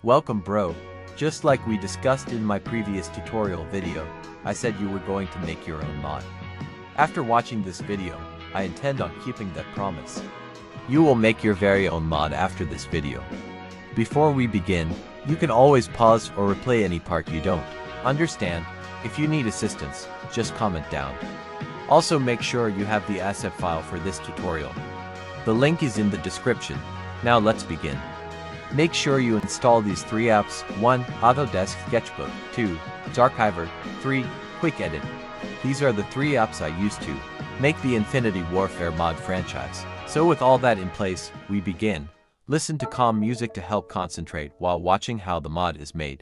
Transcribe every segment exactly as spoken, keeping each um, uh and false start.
Welcome bro. Just like we discussed in my previous tutorial video, I said you were going to make your own mod. After watching this video, I intend on keeping that promise. You will make your very own mod after this video. Before we begin, you can always pause or replay any part you don't understand. If you need assistance, just comment down. Also make sure you have the asset file for this tutorial. The link is in the description. Now let's begin. Make sure you install these three apps. one. Autodesk Sketchbook. two. Darkiver. three. Quick Edit. These are the three apps I use to make the Infinity Warfare mod franchise. So with all that in place, we begin. Listen to calm music to help concentrate while watching how the mod is made.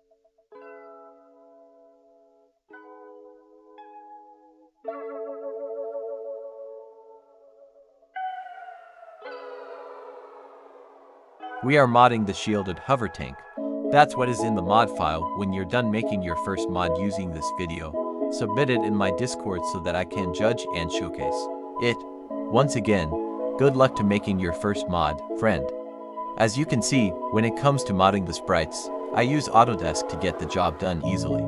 We are modding the shielded hover tank. That's what is in the mod file. When you're done making your first mod using this video, submit it in my Discord so that I can judge and showcase it. Once again, good luck to making your first mod, friend. As you can see, when it comes to modding the sprites, I use Autodesk to get the job done easily.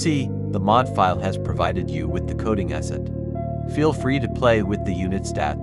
See, the mod file has provided you with the coding asset. Feel free to play with the unit stat.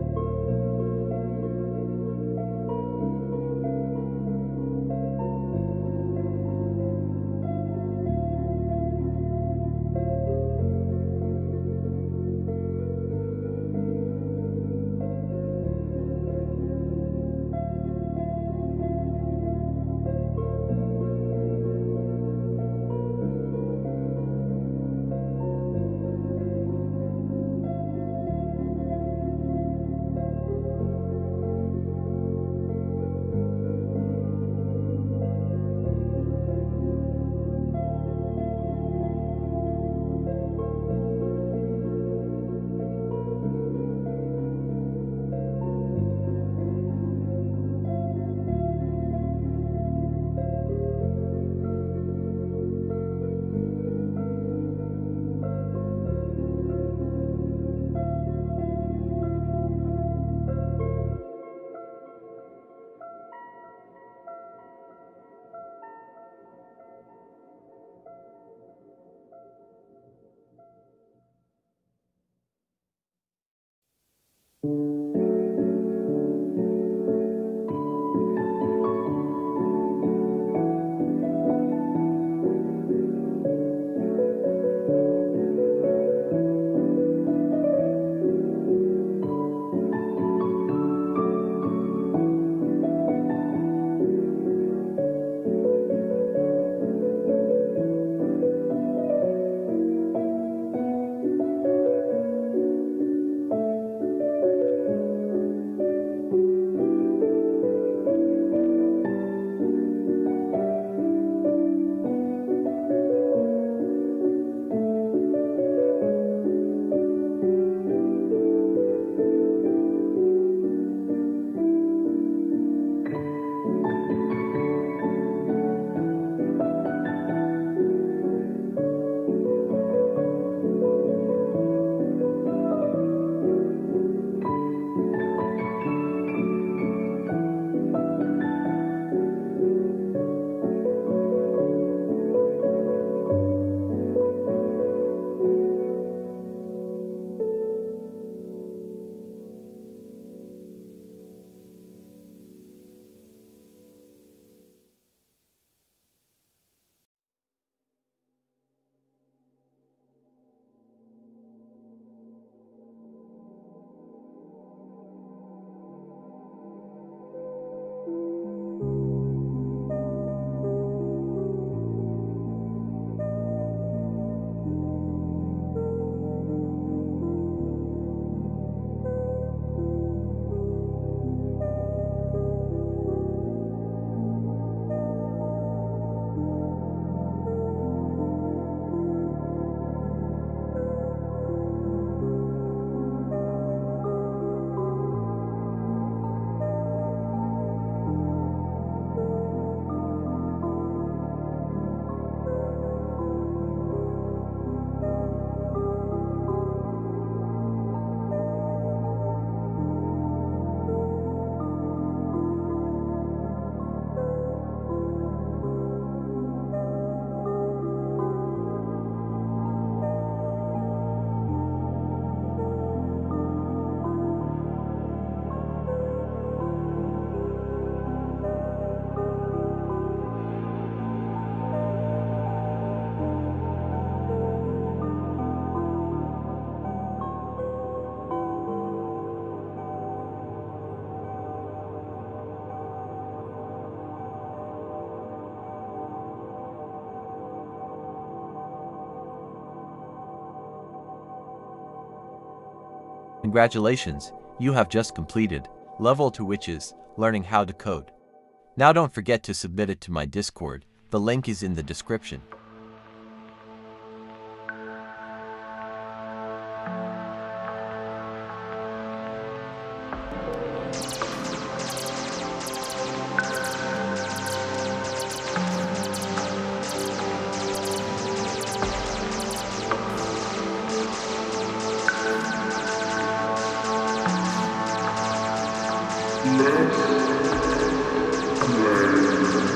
Congratulations, you have just completed level two, which is learning how to code. Now don't forget to submit it to my Discord. The link is in the description. Let's play.